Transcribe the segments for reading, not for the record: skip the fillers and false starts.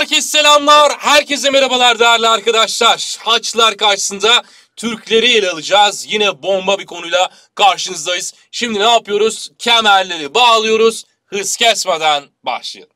Herkese selamlar, herkese merhabalar değerli arkadaşlar. Haçlılar karşısında Türkleri ele alacağız. Yine bomba bir konuyla karşınızdayız. Şimdi ne yapıyoruz? Kemerleri bağlıyoruz. Hız kesmeden başlayalım.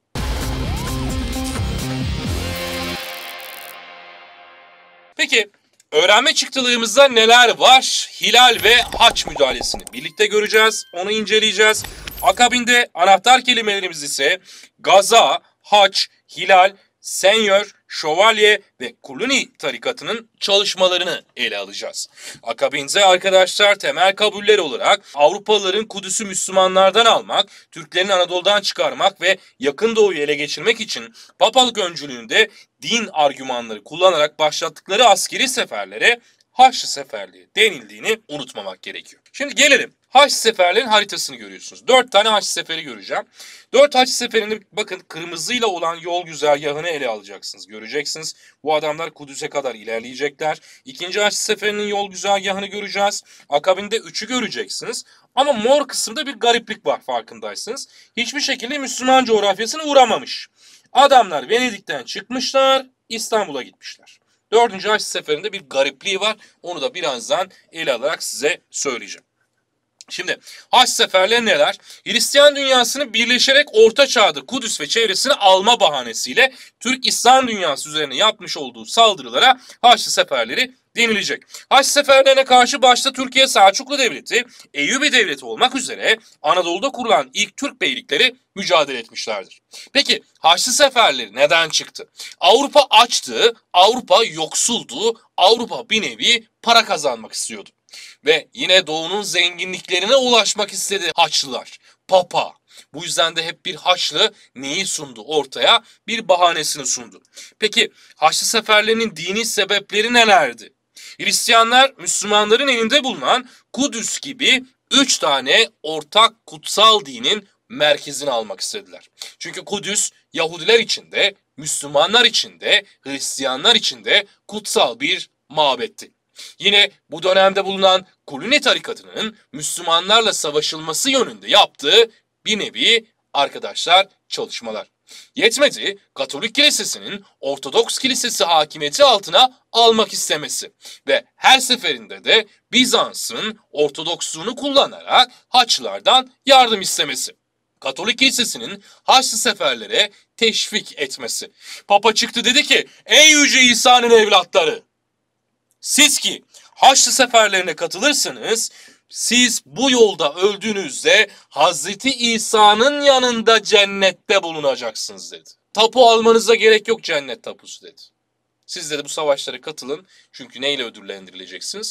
Peki, öğrenme çıktılığımızda neler var? Hilal ve haç müdahalesini birlikte göreceğiz. Onu inceleyeceğiz. Akabinde anahtar kelimelerimiz ise gaza, haç, hilal, senyör, şövalye ve kuluni tarikatının çalışmalarını ele alacağız. Akabinde arkadaşlar temel kabuller olarak Avrupalıların Kudüs'ü Müslümanlardan almak, Türklerin Anadolu'dan çıkarmak ve Yakın Doğu'yu ele geçirmek için papalık öncülüğünde din argümanları kullanarak başlattıkları askeri seferlere Haçlı Seferliği denildiğini unutmamak gerekiyor. Şimdi gelelim. Haçlı Seferlerin haritasını görüyorsunuz. 4 tane Haçlı Seferi göreceğim. 4 Haçlı Seferi'nde bakın kırmızıyla olan yol güzergahını ele alacaksınız. Göreceksiniz. Bu adamlar Kudüs'e kadar ilerleyecekler. 2. Haçlı Seferi'nin yol güzergahını göreceğiz. Akabinde 3'ü göreceksiniz. Ama mor kısımda bir gariplik var farkındaysanız. Hiçbir şekilde Müslüman coğrafyasına uğramamış. Adamlar Venedik'ten çıkmışlar, İstanbul'a gitmişler. 4. Haçlı Seferi'nde bir garipliği var. Onu da birazdan ele alarak size söyleyeceğim. Şimdi Haç seferleri neler? Hristiyan dünyasını birleşerek Orta Çağ'da Kudüs ve çevresini alma bahanesiyle Türk İslam dünyası üzerine yapmış olduğu saldırılara Haçlı seferleri denilecek. Haçlı seferlerine karşı başta Türkiye Selçuklu Devleti, Eyyubi Devleti olmak üzere Anadolu'da kurulan ilk Türk beylikleri mücadele etmişlerdir. Peki Haçlı seferleri neden çıktı? Avrupa açtı, Avrupa yoksuldu, Avrupa bir nevi para kazanmak istiyordu. Ve yine Doğu'nun zenginliklerine ulaşmak istedi Haçlılar. Papa. Bu yüzden de hep bir Haçlı neyi sundu ortaya? Bir bahanesini sundu. Peki Haçlı seferlerinin dini sebepleri nelerdi? Hristiyanlar Müslümanların elinde bulunan Kudüs gibi 3 tane ortak kutsal dinin merkezini almak istediler. Çünkü Kudüs Yahudiler için de, Müslümanlar için de, Hristiyanlar için de kutsal bir mabetti. Yine bu dönemde bulunan Kuluni tarikatının Müslümanlarla savaşılması yönünde yaptığı bir nevi arkadaşlar çalışmalar. Yetmedi, Katolik Kilisesi'nin Ortodoks Kilisesi hakimiyeti altına almak istemesi ve her seferinde de Bizans'ın Ortodoksluğunu kullanarak Haçlılardan yardım istemesi. Katolik Kilisesi'nin Haçlı seferlere teşvik etmesi. Papa çıktı dedi ki, ey Yüce İsa'nın evlatları! Siz ki Haçlı seferlerine katılırsanız siz bu yolda öldüğünüzde Hazreti İsa'nın yanında cennette bulunacaksınız dedi. Tapu almanıza gerek yok cennet tapusu dedi. Siz de bu savaşlara katılın çünkü neyle ödüllendirileceksiniz?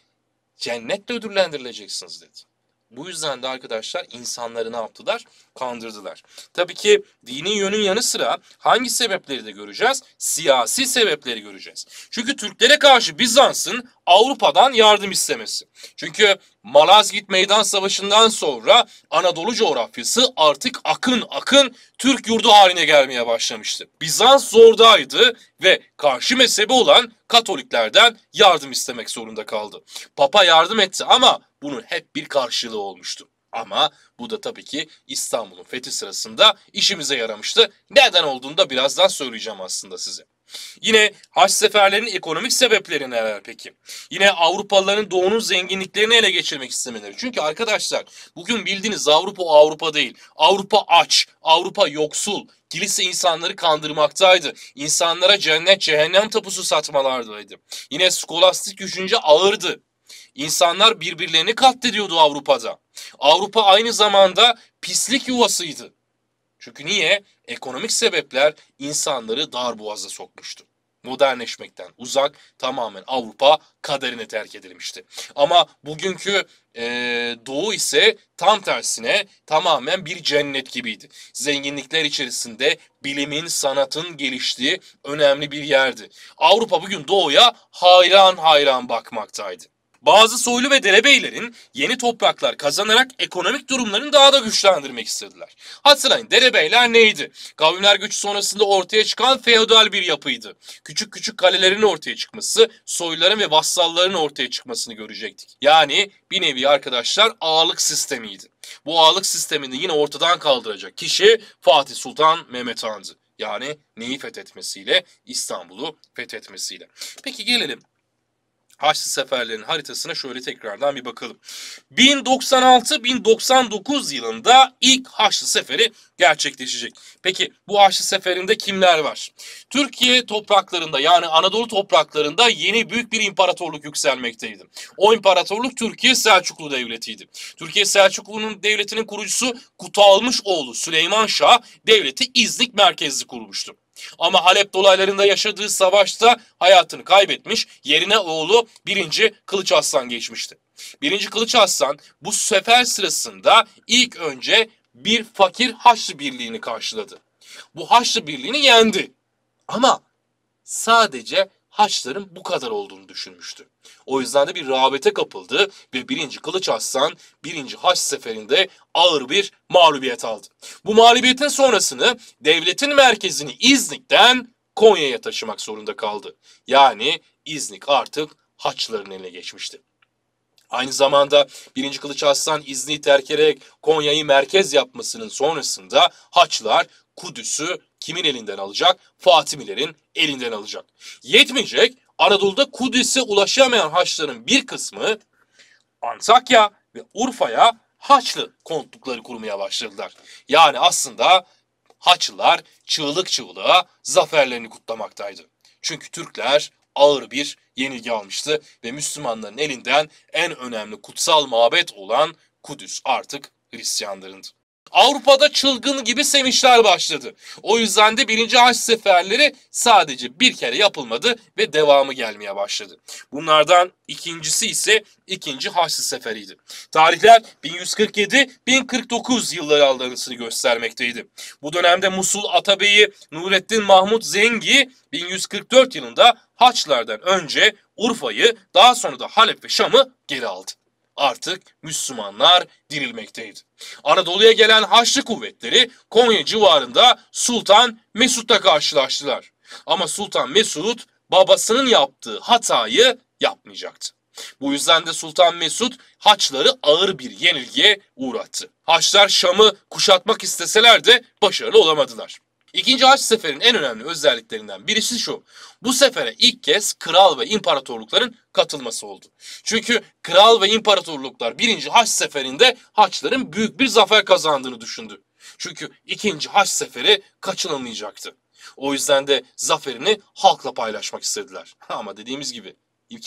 Cennetle ödüllendirileceksiniz dedi. Bu yüzden de arkadaşlar insanları ne yaptılar? Kandırdılar. Tabii ki dini yönün yanı sıra hangi sebepleri de göreceğiz? Siyasi sebepleri göreceğiz. Çünkü Türklere karşı Bizans'ın Avrupa'dan yardım istemesi. Çünkü Malazgirt Meydan Savaşı'ndan sonra Anadolu coğrafyası artık akın akın Türk yurdu haline gelmeye başlamıştı. Bizans zordaydı ve karşı mezhebi olan Katoliklerden yardım istemek zorunda kaldı. Papa yardım etti ama bunun hep bir karşılığı olmuştu. Ama bu da tabii ki İstanbul'un fethi sırasında işimize yaramıştı. Neden olduğunu da birazdan söyleyeceğim aslında size. Yine Haç seferlerinin ekonomik sebepleri neler peki? Yine Avrupalıların Doğu'nun zenginliklerini ele geçirmek istemeleri. Çünkü arkadaşlar bugün bildiğiniz Avrupa değil. Avrupa aç, Avrupa yoksul. Kilise insanları kandırmaktaydı. İnsanlara cennet cehennem tapusu satmalardaydı. Yine skolastik düşünce ağırdı. İnsanlar birbirlerini katlediyordu Avrupa'da. Avrupa aynı zamanda pislik yuvasıydı. Çünkü niye? Ekonomik sebepler insanları darboğaza sokmuştu. Modernleşmekten uzak tamamen Avrupa kaderine terk edilmişti. Ama bugünkü Doğu ise tam tersine tamamen bir cennet gibiydi. Zenginlikler içerisinde bilimin, sanatın geliştiği önemli bir yerdi. Avrupa bugün Doğu'ya hayran hayran bakmaktaydı. Bazı soylu ve derebeylerin yeni topraklar kazanarak ekonomik durumlarını daha da güçlendirmek istediler. Hatırlayın derebeyler neydi? Kavimler göçü sonrasında ortaya çıkan feodal bir yapıydı. Küçük küçük kalelerin ortaya çıkması, soyluların ve vassalların ortaya çıkmasını görecektik. Yani bir nevi arkadaşlar ağalık sistemiydi. Bu ağalık sistemini yine ortadan kaldıracak kişi Fatih Sultan Mehmet Han'dı. Yani neyi fethetmesiyle? İstanbul'u fethetmesiyle. Peki gelelim Haçlı seferlerin haritasına şöyle tekrardan bir bakalım. 1096-1099 yılında ilk Haçlı seferi gerçekleşecek. Peki bu Haçlı seferinde kimler var? Türkiye topraklarında yani Anadolu topraklarında yeni büyük bir imparatorluk yükselmekteydi. O imparatorluk Türkiye Selçuklu Devleti'ydi. Türkiye Selçuklu'nun devletinin kurucusu Kutalmış oğlu Süleyman Şah devleti İznik merkezli kurmuştu. Ama Halep dolaylarında yaşadığı savaşta hayatını kaybetmiş, yerine oğlu 1. Kılıç Arslan geçmişti. 1. Kılıç Arslan bu sefer sırasında ilk önce bir fakir Haçlı birliğini karşıladı. Bu Haçlı birliğini yendi. Ama sadece Haçlıların bu kadar olduğunu düşünmüştü. O yüzden de bir rağbete kapıldı ve 1. Kılıç Arslan 1. Haç Seferi'nde ağır bir mağlubiyet aldı. Bu mağlubiyetin sonrasını devletin merkezini İznik'ten Konya'ya taşımak zorunda kaldı. Yani İznik artık Haçlıların eline geçmişti. Aynı zamanda 1. Kılıç Arslan İznik'i terk ederek Konya'yı merkez yapmasının sonrasında Haçlılar Kudüs'ü kimin elinden alacak? Fatimilerin elinden alacak. Yetmeyecek, Anadolu'da Kudüs'e ulaşamayan Haçlıların bir kısmı Antakya ve Urfa'ya Haçlı kontlukları kurmaya başladılar. Yani aslında Haçlılar çığlık çığlığa zaferlerini kutlamaktaydı. Çünkü Türkler ağır bir yenilgi almıştı ve Müslümanların elinden en önemli kutsal mabet olan Kudüs artık Hristiyanlarındı. Avrupa'da çılgın gibi sevinçler başladı. O yüzden de 1. Haç seferleri sadece bir kere yapılmadı ve devamı gelmeye başladı. Bunlardan ikincisi ise 2. Haçlı Seferi'ydi. Tarihler 1147-1049 yılları arasını göstermekteydi. Bu dönemde Musul Atabeyi Nurettin Mahmut Zengi 1144 yılında Haçlılardan önce Urfa'yı daha sonra da Halep ve Şam'ı geri aldı. Artık Müslümanlar dirilmekteydi. Anadolu'ya gelen Haçlı kuvvetleri Konya civarında Sultan Mesud'la karşılaştılar. Ama Sultan Mesud babasının yaptığı hatayı yapmayacaktı. Bu yüzden de Sultan Mesud Haçlıları ağır bir yenilgiye uğrattı. Haçlılar Şam'ı kuşatmak isteseler de başarılı olamadılar. 2. Haç Seferi'nin en önemli özelliklerinden birisi şu. Bu sefere ilk kez kral ve imparatorlukların katılması oldu. Çünkü kral ve imparatorluklar 1. Haç Seferi'nde Haçlıların büyük bir zafer kazandığını düşündü. Çünkü 2. Haç Seferi kaçınılmayacaktı. O yüzden de zaferini halkla paylaşmak istediler. Ama dediğimiz gibi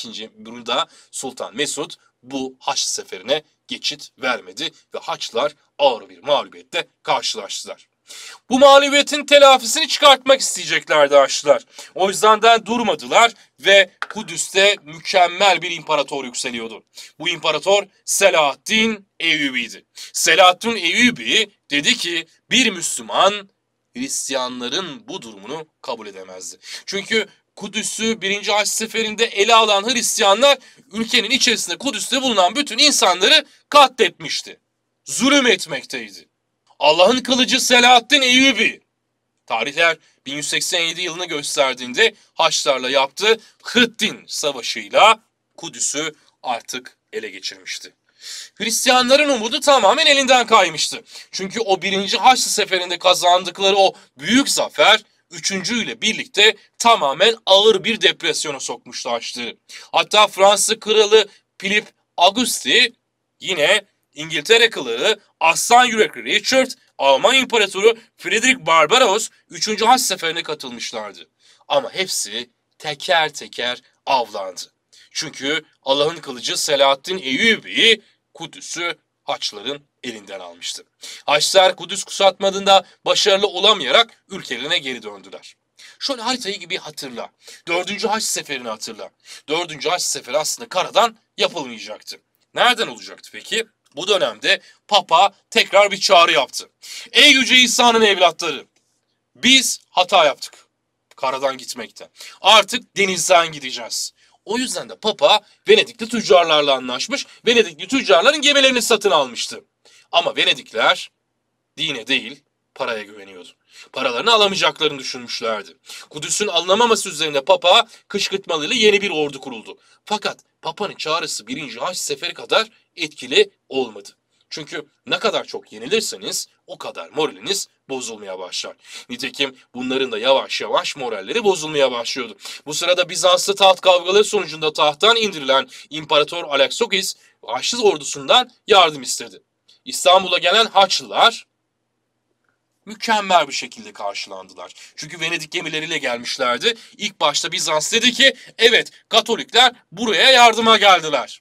burada Sultan Mesud bu Haç Seferi'ne geçit vermedi ve Haçlılar ağır bir mağlubiyetle karşılaştılar. Bu mağlubiyetin telafisini çıkartmak isteyeceklerdi Haçlılar. O yüzden de durmadılar ve Kudüs'te mükemmel bir imparator yükseliyordu. Bu imparator Selahaddin Eyyubi'ydi. Selahaddin Eyyubi dedi ki bir Müslüman Hristiyanların bu durumunu kabul edemezdi. Çünkü Kudüs'ü 1. Haç Seferi'nde ele alan Hristiyanlar ülkenin içerisinde Kudüs'te bulunan bütün insanları katletmişti. Zulüm etmekteydi. Allah'ın kılıcı Selahaddin Eyyubi. Tarihler 1187 yılını gösterdiğinde Haçlılarla yaptığı Hıddin Savaşı'yla Kudüs'ü artık ele geçirmişti. Hristiyanların umudu tamamen elinden kaymıştı. Çünkü o 1. Haçlı Seferi'nde kazandıkları o büyük zafer 3. ile birlikte tamamen ağır bir depresyona sokmuştu Haçlıları. Hatta Fransız kralı Philip Auguste yine İngiltere kralı Aslan Yürekli Richard, Alman İmparatoru Friedrich Barbaros 3. Haç Seferi'ne katılmışlardı. Ama hepsi teker teker avlandı. Çünkü Allah'ın kılıcı Selahaddin Eyyubi Kudüs'ü Haçlıların elinden almıştı. Haçlılar Kudüs kuşatmadığında başarılı olamayarak ülkelerine geri döndüler. Şöyle haritayı gibi hatırla. 4. Haç Seferi'ni hatırla. 4. Haç Seferi aslında karadan yapılmayacaktı. Nereden olacaktı peki? Bu dönemde Papa tekrar bir çağrı yaptı. Ey Yüce İsa'nın evlatları, biz hata yaptık karadan gitmekte. Artık denizden gideceğiz. O yüzden de Papa Venedikli tüccarlarla anlaşmış, Venedikli tüccarların gemilerini satın almıştı. Ama Venedikler dine değil paraya güveniyordu. Paralarını alamayacaklarını düşünmüşlerdi. Kudüs'ün alınamaması üzerine Papa kışkırtmalıyla yeni bir ordu kuruldu. Fakat Papa'nın çağrısı 1. Haç Seferi kadar etkili olmadı. Çünkü ne kadar çok yenilirseniz o kadar moraliniz bozulmaya başlar. Nitekim bunların da yavaş yavaş moralleri bozulmaya başlıyordu. Bu sırada Bizanslı taht kavgaları sonucunda tahttan indirilen İmparator Alexios Haçlı ordusundan yardım istedi. İstanbul'a gelen Haçlılar mükemmel bir şekilde karşılandılar. Çünkü Venedik gemileriyle gelmişlerdi. İlk başta Bizans dedi ki evet Katolikler buraya yardıma geldiler.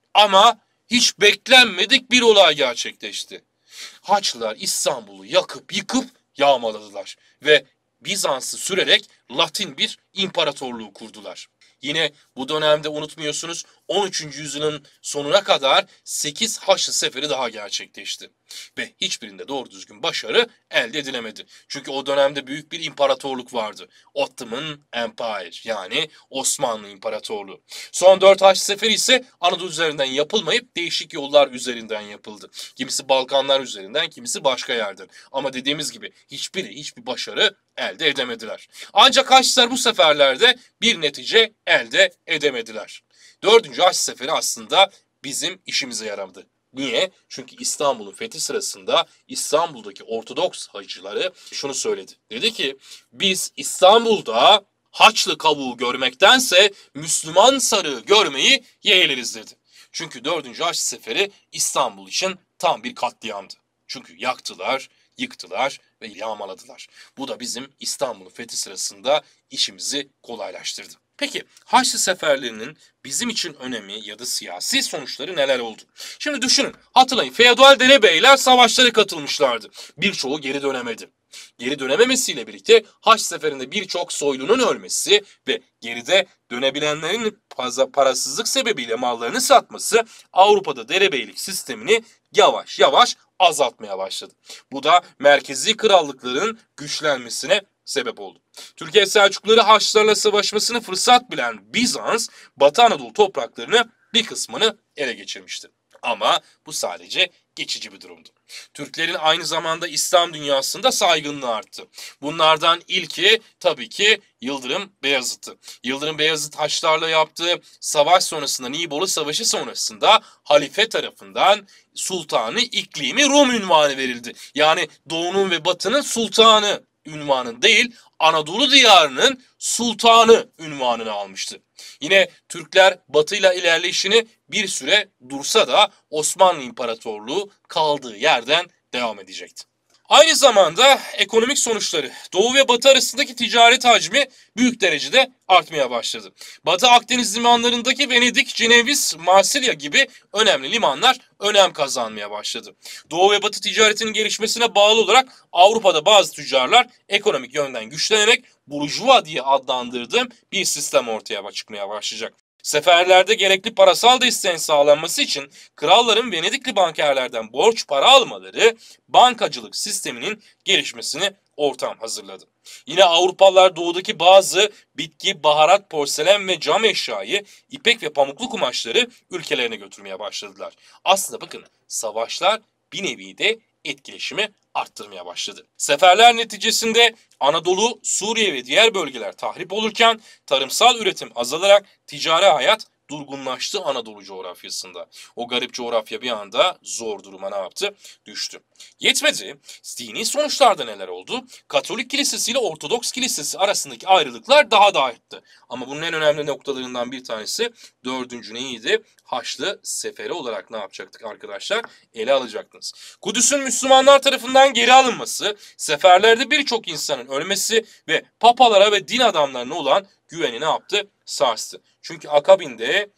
Ama hiç beklenmedik bir olay gerçekleşti. Haçlılar İstanbul'u yakıp yıkıp yağmaladılar ve Bizans'ı sürerek Latin bir imparatorluğu kurdular. Yine bu dönemde unutmuyorsunuz 13. yüzyılın sonuna kadar 8 Haçlı seferi daha gerçekleşti. Ve hiçbirinde doğru düzgün başarı elde edilemedi. Çünkü o dönemde büyük bir imparatorluk vardı. Ottoman Empire yani Osmanlı İmparatorluğu. Son 4 Haçlı seferi ise Anadolu üzerinden yapılmayıp değişik yollar üzerinden yapıldı. Kimisi Balkanlar üzerinden, kimisi başka yerden. Ama dediğimiz gibi hiçbir başarı elde edemediler. Ancak Haçlılar bu seferlerde bir netice elde edemediler. 4. Haçlı Seferi aslında bizim işimize yaradı. Niye? Çünkü İstanbul'un fethi sırasında İstanbul'daki Ortodoks hacıları şunu söyledi. Dedi ki biz İstanbul'da Haçlı kavuğu görmektense Müslüman sarığı görmeyi yeğleriz dedi. Çünkü 4. Haçlı Seferi İstanbul için tam bir katliamdı. Çünkü yaktılar, yıktılar ve yağmaladılar. Bu da bizim İstanbul'un fethi sırasında işimizi kolaylaştırdı. Peki Haçlı seferlerinin bizim için önemi ya da siyasi sonuçları neler oldu? Şimdi düşünün, hatırlayın feodal derebeyler savaşlara katılmışlardı. Birçoğu geri dönemedi. Geri dönememesiyle birlikte Haç seferinde birçok soylunun ölmesi ve geride dönebilenlerin parasızlık sebebiyle mallarını satması Avrupa'da derebeylik sistemini yavaş yavaş azaltmaya başladı. Bu da merkezi krallıkların güçlenmesine sebep oldu. Türkiye Selçukluları Haçlılarla savaşmasını fırsat bilen Bizans, Batı Anadolu topraklarını bir kısmını ele geçirmişti. Ama bu sadece geçici bir durumdu. Türklerin aynı zamanda İslam dünyasında saygınlığı arttı. Bunlardan ilki tabii ki Yıldırım Beyazıt'tı. Yıldırım Beyazıt Haçlılarla yaptığı savaş sonrasında, Nibolu Savaşı sonrasında halife tarafından Sultanı İklimi Rum unvanı verildi. Yani Doğu'nun ve Batı'nın sultanı unvanı değil, Anadolu diyarının sultanı unvanını almıştı. Yine Türkler batıyla ilerleyişini bir süre dursa da Osmanlı İmparatorluğu kaldığı yerden devam edecekti. Aynı zamanda ekonomik sonuçları Doğu ve Batı arasındaki ticaret hacmi büyük derecede artmaya başladı. Batı Akdeniz limanlarındaki Venedik, Ceneviz, Marsilya gibi önemli limanlar önem kazanmaya başladı. Doğu ve Batı ticaretinin gelişmesine bağlı olarak Avrupa'da bazı tüccarlar ekonomik yönden güçlenerek burjuva diye adlandırdığım bir sistem ortaya çıkmaya başlayacak. Seferlerde gerekli parasal desteğin sağlanması için kralların Venedikli bankerlerden borç para almaları bankacılık sisteminin gelişmesini ortam hazırladı. Yine Avrupalılar doğudaki bazı bitki, baharat, porselen ve cam eşyayı, ipek ve pamuklu kumaşları ülkelerine götürmeye başladılar. Aslında bakın savaşlar bir nevi de etkileşimi arttırmaya başladı. Seferler neticesinde Anadolu, Suriye ve diğer bölgeler tahrip olurken tarımsal üretim azalarak ticari hayat durgunlaştı Anadolu coğrafyasında. O garip coğrafya bir anda zor duruma ne yaptı? Düştü. Yetmedi. Dini sonuçlarda neler oldu? Katolik kilisesi ile Ortodoks kilisesi arasındaki ayrılıklar daha da arttı. Ama bunun en önemli noktalarından bir tanesi 4. neydi? Haçlı Seferi olarak ne yapacaktık arkadaşlar? Ele alacaktınız. Kudüs'ün Müslümanlar tarafından geri alınması, seferlerde birçok insanın ölmesi ve papalara ve din adamlarına olan güveni ne yaptı? Sarstı. Çünkü akabinde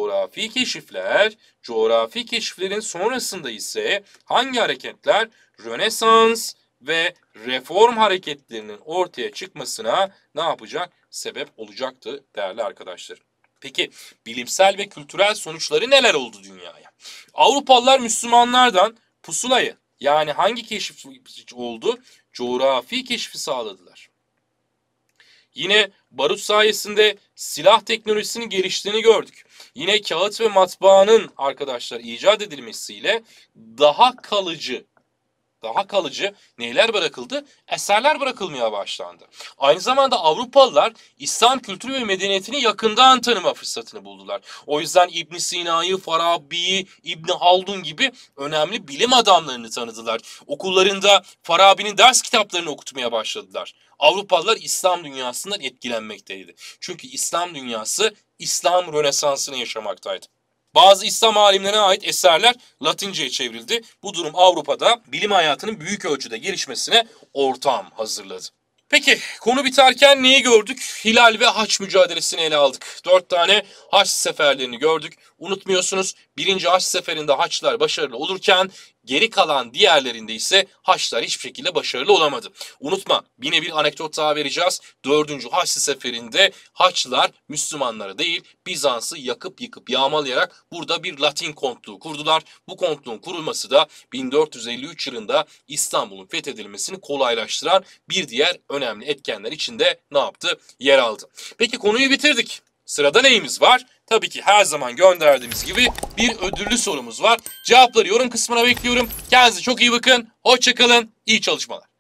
coğrafi keşiflerin sonrasında ise hangi hareketler? Rönesans ve reform hareketlerinin ortaya çıkmasına ne yapacak? Sebep olacaktı değerli arkadaşlar. Peki bilimsel ve kültürel sonuçları neler oldu dünyaya? Avrupalılar Müslümanlardan pusulayı yani hangi keşif oldu? Coğrafi keşfi sağladılar. Yine barut sayesinde silah teknolojisinin geliştiğini gördük. Yine kağıt ve matbaanın arkadaşlar icat edilmesiyle daha kalıcı daha kalıcı neler bırakıldı? Eserler bırakılmaya başlandı. Aynı zamanda Avrupalılar İslam kültürü ve medeniyetini yakından tanıma fırsatını buldular. O yüzden İbn Sina'yı, Farabi'yi, İbn Haldun gibi önemli bilim adamlarını tanıdılar. Okullarında Farabi'nin ders kitaplarını okutmaya başladılar. Avrupalılar İslam dünyasından etkilenmekteydi. Çünkü İslam dünyası İslam Rönesansı'nı yaşamaktaydı. Bazı İslam alimlerine ait eserler Latinceye çevrildi. Bu durum Avrupa'da bilim hayatının büyük ölçüde gelişmesine ortam hazırladı. Peki konu biterken neyi gördük? Hilal ve Haç mücadelesini ele aldık. 4 tane Haç seferlerini gördük. Unutmuyorsunuz, birinci Haç seferinde Haçlılar başarılı olurken geri kalan diğerlerinde ise Haçlılar hiçbir şekilde başarılı olamadı. Unutma, yine bir anekdot daha vereceğiz. 4. Haçlı seferinde Haçlılar Müslümanları değil Bizans'ı yakıp yıkıp yağmalayarak burada bir Latin kontluğu kurdular. Bu kontluğun kurulması da 1453 yılında İstanbul'un fethedilmesini kolaylaştıran bir diğer önemli etkenler içinde ne yaptı? Yer aldı. Peki konuyu bitirdik. Sırada neyimiz var? Tabii ki her zaman gönderdiğimiz gibi bir ödüllü sorumuz var. Cevapları yorum kısmına bekliyorum. Kendinize çok iyi bakın. Hoşça kalın. İyi çalışmalar.